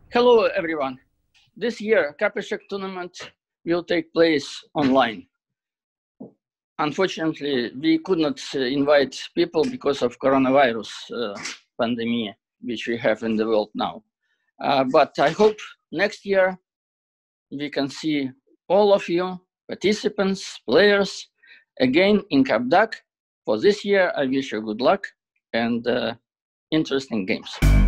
Hello, everyone. This year, Kapeshek tournament will take place online. Unfortunately, we could not invite people because of coronavirus pandemic, which we have in the world now. But I hope next year we can see all of you, participants, players, again in Kapdak. For this year, I wish you good luck and interesting games.